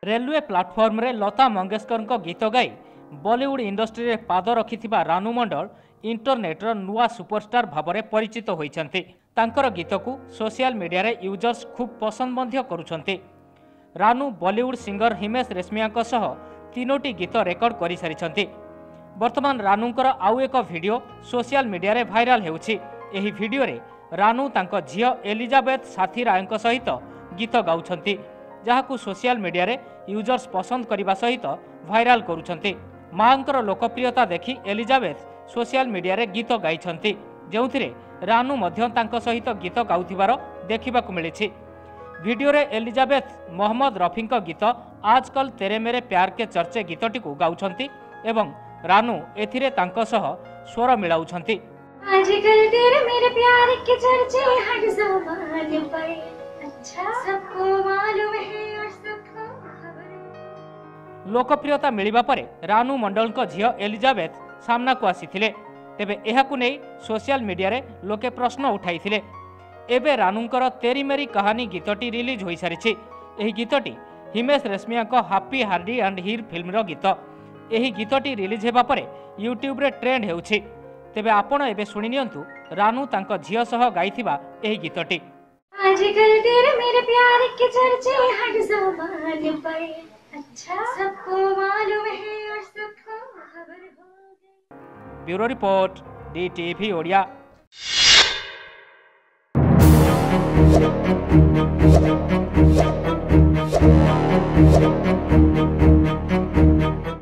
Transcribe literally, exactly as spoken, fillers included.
Railway platform रे लता मंगेशकर गीत गाई बॉलीवुड इंडस्ट्री रे पाद रखिथिबा रानू मंडल इंटरनेट रो नुआ सुपरस्टार भाबरे परिचित होइछन्ति। तांकर गीत को सोशल मीडिया रे यूजर्स खूब पसंद मध्य करूछन्ति। रानू बॉलीवुड सिंगर हिमेश रेशमिया सह तीनोटी गीत रेकर्ड करि सारिछन्ति। वर्तमान रानूंकर आउ एक वीडियो सोशल मीडिया रे भाइराल हेउछि। एही वीडियो रे रानू तांको झियो एलिजाबेथ साथी रायଙ୍କ सहित गीत गाउछन्ति, जहाकू सोशल मीडिया रे यूजर्स पसंद करने सहित भाइराल करुछन्ति। मांकर लोकप्रियता देखि एलिजाबेथ सोशल मीडिया रे गीत गाइछन्ति, जेउथिरे रानू मध्य तांको सहित गीत गाउथिबार देखिबाकू मिलिछि। वीडियो रे एलिजाबेथ मोहम्मद रफी गीत आजकल तेरे मेरे प्यार के चर्चे गीतटी को गाउछन्ति एवं रानू एथिरे तांको सह स्वर मिलाउछन्ति। आजकल तेरे मेरे प्यार के चर्चे हर ज़बान पर, अच्छा सबको मालूम है और सबको खबर। लोकप्रियता मिलिबा परे रानू मंडल को झियो एलिजाबेथ सामना को आसीथिले। तेबे एहाकू नै सोशल मीडिया रे लोके प्रश्न उठाइथिले। एबे रानूंकर तेरी मेरी कहानी गीतटी रिलीज होई सारिछि। एही गीतटी हिमेश रेशमिया को Happy Hardy and Heer film रो गीत। एही गीतटी रिलीज हेबा परे यूट्यूब रे ट्रेंड हेउछि। तेबे आपण एबे सुनि नियंतु रानू तांको झियो सह गाइथिबा एही गीतटी। आजकल तेरे मेरे प्यार के चर्चे हर ज़बान पर, अच्छा सबको मालूम है और सबको खबर हो गई। Bureau report D TV Odia.